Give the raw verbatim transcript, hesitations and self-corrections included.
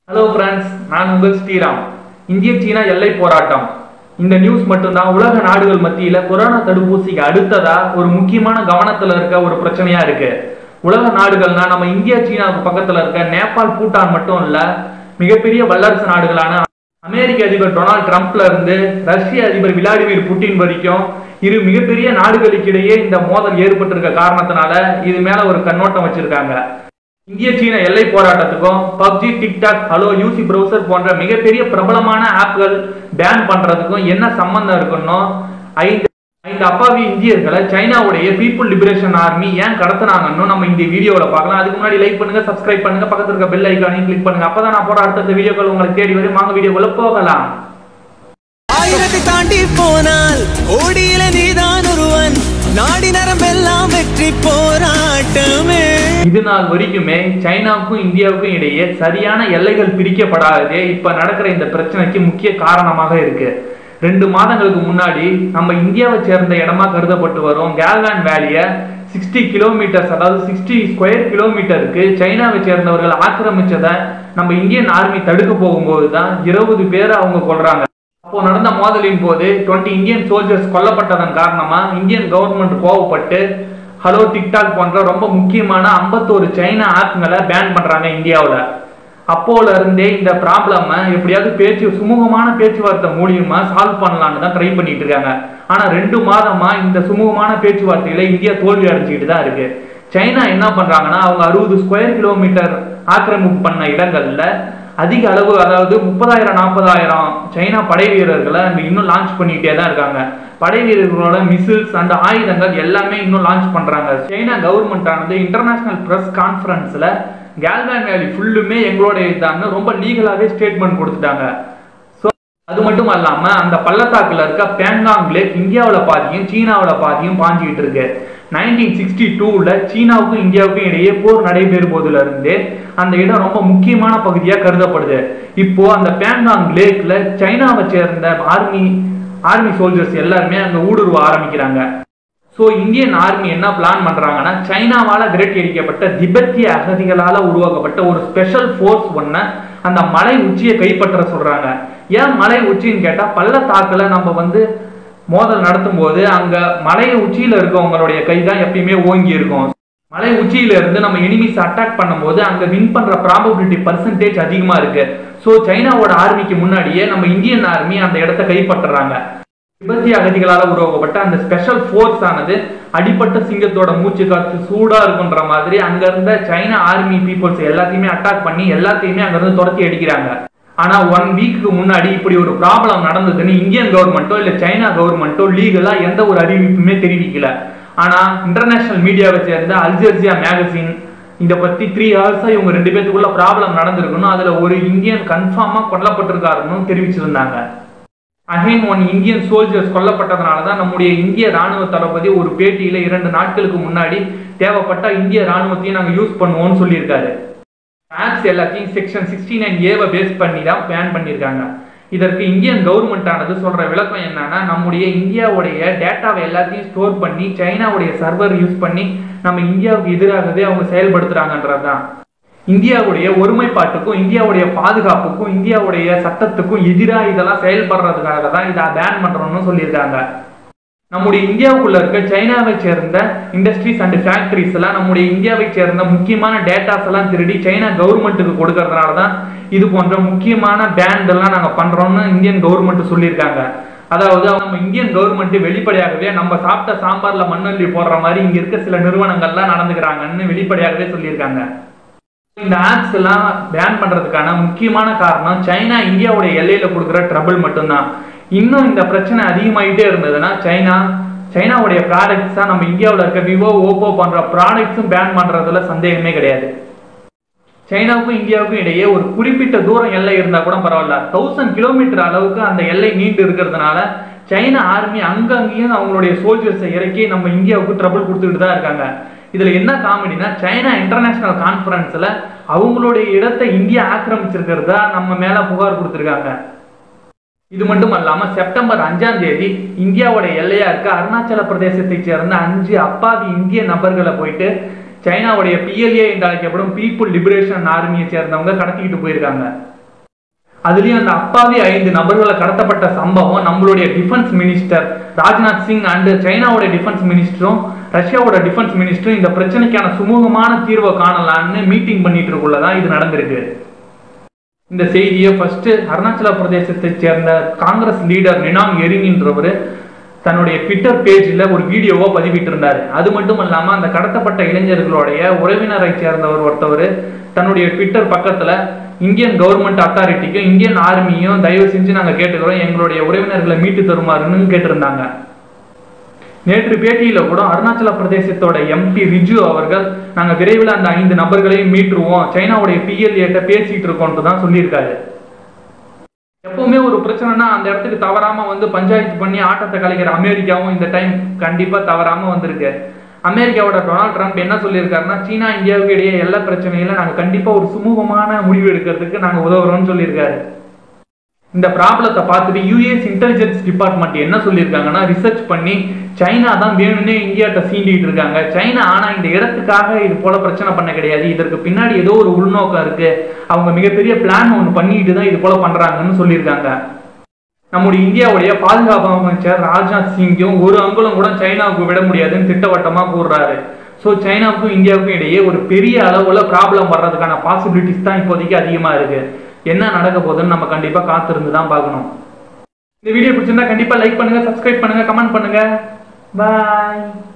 Hello friends, நான் உங்கள் ஸ்ரீராம். இந்திய சீனா எல்லை போராட்டம். இந்த நியூஸ் மட்டும்தான் உலக நாடுகள் மத்தியில கொரோனா தடுப்பூசிக்கு அடுத்ததா ஒரு முக்கியமான கவனத்துல இருக்க ஒரு பிரச்சனையா இருக்கு. உலக நாடுகள்னா நம்ம இந்தியா சீனாவுக்கு பக்கத்துல இருக்க நேபாள், பூட்டான் மட்டும் இல்ல, மிகப்பெரிய வல்லரசு நாடுகளான அமெரிக்க அதிபர் டொனால்ட் ட்ரம்ப்ல இருந்து ரஷ்ய அதிபர் விளாடிமிர் புட்டின் வரைக்கும் இரு மிகப்பெரிய நாடுகளுக்கிடையே இந்த மோதல் ஏற்பட்டிருக்க காரணத்தினால இது மேல ஒரு கண்ணோட்டம் வச்சிருக்காங்க. இந்திய சீன எல்லை போராட்டத்துக்கும் PUBG, TikTok, Helo, UC browser போன்ற மிகப்பெரிய பிரபலமான ஆப்கள் பேன் பண்றதுக்கும் என்ன சம்பந்தம் இருக்குன்னு ஐந்து ஐந்து அப்பாவி இந்தியர்களை சைனாவுடைய பீப்புள் லிபரேஷன் ஆர்மி ஏன் கடத்தினாங்கன்னு நம்ம இந்த வீடியோல பார்க்கலாம். அதுக்கு முன்னாடி லைக் பண்ணுங்க, சப்ஸ்கிரைப் பண்ணுங்க, பக்கத்துல இருக்க பெல் ஐகானையும் கிளிக் பண்ணுங்க. அப்பதான் நான் போற அடுத்த வீடியோக்கள் உங்களுக்கு தேடி வரும். வாங்க வீடியோக்குள்ள போகலாம். ஆயிரத்தை தாண்டி போனால் ஓடியில நீதான் ஒருவன், நாடி நரம்பெல்லாம் வெற்றி போராட்டமே. இது நாள் வரைக்குமே சைனாவுக்கும் இந்தியாவுக்கும் இடையே சரியான எல்லைகள் பிரிக்கப்படாததே இப்ப நடக்கிற இந்த பிரச்சனைக்கு முக்கிய காரணமாக இருக்கு. ரெண்டு மாதங்களுக்கு முன்னாடி நம்ம இந்தியாவை சேர்ந்த இடமா கருதப்பட்டு வரும் கேல்வான் வேலிய சிக்ஸ்டி கிலோமீட்டர்ஸ் அதாவது சிக்ஸ்டி ஸ்கொயர் கிலோமீட்டருக்கு சைனாவை சேர்ந்தவர்கள் ஆக்கிரமிச்சதை நம்ம இந்தியன் ஆர்மி தடுக்க போகும்போது தான் இருபது பேரை அவங்க கொள்றாங்க. அப்போ நடந்த மோதலின் போது இருபது இந்தியன் சோல்ஜர்ஸ் கொல்லப்பட்டதன் காரணமா இந்தியன் கவர்மெண்ட் கோவப்பட்டு ஹலோ, டிக்டாக் போன்ற ரொம்ப முக்கியமான ஐம்பத்தோரு சைனா ஆப்களை பேன் பண்றாங்க இந்தியாவில். அப்போல இருந்தே இந்த ப்ராப்ளம் எப்படியாவது பேச்சு சுமூகமான பேச்சுவார்த்தை மூலியமா சால்வ் பண்ணலான்னு தான் ட்ரை பண்ணிட்டு இருக்காங்க. ஆனா ரெண்டு மாதமா இந்த சுமூகமான பேச்சுவார்த்தையில இந்தியா தோல்வி அடைஞ்சிக்கிட்டு தான் இருக்கு. சைனா என்ன பண்றாங்கன்னா, அவங்க அறுபது ஸ்கொயர் கிலோமீட்டர் ஆக்கிரமிப்பு பண்ண இடங்கள்ல அதிக அளவு, அதாவது முப்பதாயிரம் நாற்பதாயிரம் சைனா படை வீரர்களை இன்னும் லான்ச் பண்ணிட்டே தான் இருக்காங்க. படை வீரர்களோட மிசில்ஸ் அண்ட் ஆயுதங்கள் எல்லாமே இன்னும் லான்ச் பண்றாங்க. சைனா கவர்மெண்ட் ஆனது இன்டர்நேஷனல் பிரஸ் கான்ஃபரன்ஸ்ல கேல்வான் வேலி ஃபுல்லுமே எங்களுடைய இதான்னு ரொம்ப லீகலாவே ஸ்டேட்மெண்ட் கொடுத்துட்டாங்க. ஸோ அது மட்டும் இல்லாம அந்த பள்ளத்தாக்குல இருக்க பேங்காங் லேக் இந்தியாவில் பாதியும் சீனாவில் பாதியும் பாஞ்சிக்கிட்டு இருக்கு. நைன்டீன் சிக்ஸ்டி டூல சீனாவுக்கும் இந்தியாவுக்கும் இடையே போர் நடைபெறும் போதுல இருந்தே அந்த இடம் ரொம்ப முக்கியமான பகுதியா கருதப்படுது. இப்போ அந்த பேங்காங் லேக்ல சைனாவை சேர்ந்த ஆர்மி ஆர்மி சோல்ஜர்ஸ் எல்லாருமே அங்க ஊடுருவ ஆரம்பிக்கிறாங்க. ஸோ இந்தியன் ஆர்மி என்ன பிளான் பண்றாங்கன்னா, சைனாவால விரட்டி அடிக்கப்பட்ட திபெத்திய அகதிகளால உருவாக்கப்பட்ட ஒரு ஸ்பெஷல் ஃபோர்ஸ் ஒன்ன அந்த மலை உச்சியை கைப்பற்ற சொல்றாங்க. ஏன் மலை உச்சின்னு கேட்டா, பள்ளத்தாக்குல நம்ம வந்து மோதல் நடத்தும் போது அங்க மலை உச்சியில இருக்கவங்களுடைய கை தான் எப்பயுமே ஓங்கி இருக்கும். மலை உச்சியில இருந்து நம்ம எனிமிஸ் அட்டாக் பண்ணும்போது அங்க வின் பண்ற ப்ராபபிலிட்டி பர்சன்டேஜ் அதிகமா இருக்கு. ஸோ சைனாவோட ஆர்மிக்கு முன்னாடியே நம்ம இந்தியன் ஆர்மி அந்த இடத்தை கைப்பற்றுறாங்க. திபெத்திய அகதிகளால் உருவாக்கப்பட்ட அந்த ஸ்பெஷல் ஃபோர்ஸ் ஆனது அடிப்பட்ட சிங்கத்தோட மூச்சு காத்து சூடா இருக்குன்ற மாதிரி அங்க இருந்த சைனா ஆர்மி பீப்புள்ஸ் எல்லாத்தையுமே அட்டாக் பண்ணி எல்லாத்தையுமே அங்க இருந்து துரத்தி அடிக்கிறாங்க. ஆனா ஒன் வீக்கு முன்னாடி இப்படி ஒரு ப்ராப்ளம் நடந்ததுன்னு இந்தியன் கவர்மெண்ட்டோ இல்ல சைனா கவர்மெண்ட்டோ லீகலா எந்த ஒரு அறிவிப்புமே தெரிவிக்கல. ஆனா இன்டர்நேஷனல் மீடியாவை சேர்ந்த அல்ஜெசியா மேகசின் இதை பத்தி த்ரீ ஹவர்ஸா இவங்க ரெண்டு பேத்துக்குள்ள ப்ராப்ளம் நடந்திருக்கணும், அதுல ஒரு இந்தியன் கன்ஃபார்மா கொல்லப்பட்டிருக்காருன்னு தெரிவிச்சிருந்தாங்க. அகைன் ஒன் இந்தியன் சோல்ஜர்ஸ் கொல்லப்பட்டதுனாலதான் நம்முடைய இந்திய ராணுவ தளபதி ஒரு பேட்டியில இரண்டு நாட்களுக்கு முன்னாடி தேவைப்பட்ட இந்திய ராணுவத்தையும் நாங்க யூஸ் பண்ணுவோம்னு சொல்லியிருக்காரு. ஆப்ஸ் எல்லாத்தையும் செக்ஷன் சிக்ஸ்டி நைன் ஏவை பேஸ் பண்ணி தான் பேன் பண்ணியிருக்காங்க. இதற்கு இந்தியன் கவர்மெண்ட் ஆனது சொல்ற விளக்கம் என்னன்னா, நம்முடைய இந்தியாவுடைய டேட்டாவை எல்லாத்தையும் ஸ்டோர் பண்ணி சைனாவுடைய சர்வர் யூஸ் பண்ணி நம்ம இந்தியாவுக்கு எதிராகவே அவங்க செயல்படுத்துறாங்கன்றதுதான். இந்தியாவுடைய ஒருமைப்பாட்டுக்கும் இந்தியாவுடைய பாதுகாப்புக்கும் இந்தியாவுடைய சட்டத்துக்கும் எதிராக இதெல்லாம் செயல்படுறதுக்காக தான் இதை பேன் பண்றோம்னு சொல்லியிருக்காங்க. நம்முடைய இந்தியாவுக்குள்ள இருக்க சைனாவை சேர்ந்த இண்டஸ்ட்ரீஸ் அண்ட் ஃபேக்டரிஸ் எல்லாம் நம்முடைய இந்தியாவை சேர்ந்த முக்கியமான டேட்டாஸ் எல்லாம் திருடி சைனா கவர்மெண்ட்டுக்கு கொடுக்கறதுனால தான் இது போன்ற முக்கியமான பேண்ட் எல்லாம் நாங்க பண்றோம்னு இந்தியன் கவர்மெண்ட் சொல்லியிருக்காங்க. அதாவது நம்ம இந்தியன் கவர்மெண்ட் வெளிப்படையாகவே நம்ம சாப்பிட்ட சாம்பார்ல மண்ணள்ளி போடுற மாதிரி இங்க இருக்க சில நிறுவனங்கள்லாம் நடந்துக்கிறாங்கன்னு வெளிப்படையாகவே சொல்லியிருக்காங்க. இந்த ஆப்ஸ் எல்லாம் பேன் பண்றதுக்கான முக்கியமான காரணம் சைனா இந்தியாவுடைய எல்லையில கொடுக்குற ட்ரபிள் மட்டும்தான். இன்னும் இந்த பிரச்சனை அதிகமாயிட்டே இருந்ததுன்னா சைனா சைனாவுடைய ப்ராடக்ட்ஸா நம்ம இந்தியாவில் இருக்க விவோ, ஓப்போ போன்ற ப்ராடக்ட்ஸும் பேன் பண்றதுல சந்தேகமே கிடையாது. சைனாவுக்கும் இந்தியாவுக்கும் இடையே ஒரு குறிப்பிட்ட தூரம் எல்லை இருந்தா கூட பரவாயில்ல, தௌசண்ட் கிலோமீட்டர் அளவுக்கு அந்த எல்லை நீண்டு இருக்கிறதுனால சைனா ஆர்மி அங்கங்கேயும் அவங்களுடைய சோல்ஜர்ஸை இறக்கி நம்ம இந்தியாவுக்கு ட்ரபிள் கொடுத்துக்கிட்டு தான் இருக்காங்க. இதுல என்ன காமெடினா, சைனா இன்டர்நேஷனல் கான்ஃபரன்ஸ்ல அவங்களுடைய இடத்தை இந்தியா ஆக்கிரமிச்சிருக்கிறதா நம்ம மேல புகார் கொடுத்திருக்காங்க. இது மட்டும் இல்லாம செப்டம்பர் அஞ்சாம் தேதி இந்தியாவுடைய எல்லையா இருக்க அருணாச்சல பிரதேசத்தை சேர்ந்த அஞ்சு அப்பாவி இந்திய நபர்களை போயிட்டு சைனாவுடைய பிஎல்ஏ என்று அழைக்கப்படும் பீப்புள் லிபரேஷன் ஆர்மியை சேர்ந்தவங்க கடத்திக்கிட்டு போயிருக்காங்க. அதுலயும் அந்த அப்பாவி ஐந்து நபர்களை கடத்தப்பட்ட சம்பவம் நம்மளுடைய defence minister Rajnath Singh and சைனாவோட டிஃபென்ஸ் மினிஸ்டரும் ரஷ்யாவோட டிஃபென்ஸ் மினிஸ்டரும் இந்த பிரச்சனைக்கான சுமூகமான தீர்வை காணலான்னு மீட்டிங் பண்ணிட்டு இருக்குள்ளதான் இது நடந்திருக்கு. இந்த செய்தியை ஃபர்ஸ்ட் அருணாச்சல பிரதேசத்தை சேர்ந்த காங்கிரஸ் லீடர் நினாங் எரிங்ன்றவர் தன்னுடைய ட்விட்டர் பேஜில் ஒரு வீடியோவோ பதிவிட்டு இருந்தாரு. அது மட்டும் இல்லாம அந்த கடத்தப்பட்ட இளைஞர்களுடைய உறவினரை சேர்ந்தவர் ஒருத்தவர் தன்னுடைய ட்விட்டர் பக்கத்துல இந்தியன் கவர்மெண்ட் அத்தாரிட்டிக்கும் இந்தியன் ஆர்மியும் தயவு செஞ்சு நாங்க கேட்டுக்கிறோம் எங்களுடைய உறவினர்களை மீட்டு தருமாறுன்னு கேட்டிருந்தாங்க. நேற்று பேட்டியில கூட அருணாச்சல பிரதேசத்தோட எம்பி ரிஜு அவர்கள் நாங்க விரைவில் அந்த ஐந்து நபர்களையும் மீட்டுருவோம், சைனாவுடைய பிஎல்ஏட்ட பேசிட்டு இருக்கோம்னு தான் சொல்லியிருக்காரு. எப்பவுமே ஒரு பிரச்சனைனா அந்த இடத்துக்கு தவறாம வந்து பஞ்சாயத்து பண்ணி ஆட்டத்தை கலைக்கிற அமெரிக்காவும் இந்த டைம் கண்டிப்பா தவறாம வந்திருக்கு. அமெரிக்காவோட டொனால்ட் ட்ரம்ப் என்ன சொல்லியிருக்காருன்னா, சீனா இந்தியாவுக்கு இடையே எல்லா பிரச்சனையில நாங்க கண்டிப்பா ஒரு சுமூகமான முடிவு எடுக்கிறதுக்கு நாங்க உதவுறோம்னு சொல்லியிருக்காரு. இந்த ப்ராப்ளத்தை பார்த்துட்டு யூஎஸ் இன்டெலிஜென்ஸ் டிபார்ட்மெண்ட் என்ன சொல்லியிருக்காங்கன்னா, ரிசர்ச் பண்ணி சைனா தான் வேணும்னே இந்தியாட்ட சீண்டிட்டு இருக்காங்க. சைனா ஆனா இந்த இடத்துக்காக இது போல பிரச்சனை பண்ண கிடையாது, இதற்கு பின்னாடி ஏதோ ஒரு உள்நோக்கம் இருக்கு, அவங்க மிகப்பெரிய பிளான் ஒன்று பண்ணிட்டு தான் இது போல பண்றாங்கன்னு சொல்லியிருக்காங்க. நம்முடைய இந்தியாவுடைய பாதுகாப்பு அமைச்சர் ராஜ்நாத் சிங்கும் ஒரு அங்குலம் கூட சைனாவுக்கு விட முடியாதுன்னு திட்டவட்டமா கூறுறாரு. ஸோ சைனாவுக்கும் இந்தியாவுக்கும் இடையே ஒரு பெரிய அளவுல ப்ராப்ளம் வர்றதுக்கான பாசிபிலிட்டிஸ் தான் இப்போதைக்கு அதிகமா இருக்கு. என்ன நடக்க போகுதுன்னு நம்ம கண்டிப்பா காத்திருந்து தான் பார்க்கணும். இந்த வீடியோ பிடிச்சிருந்தா கண்டிப்பா லைக் பண்ணுங்க, சப்ஸ்கிரைப் பண்ணுங்க, கமெண்ட் பண்ணுங்க. பாய்.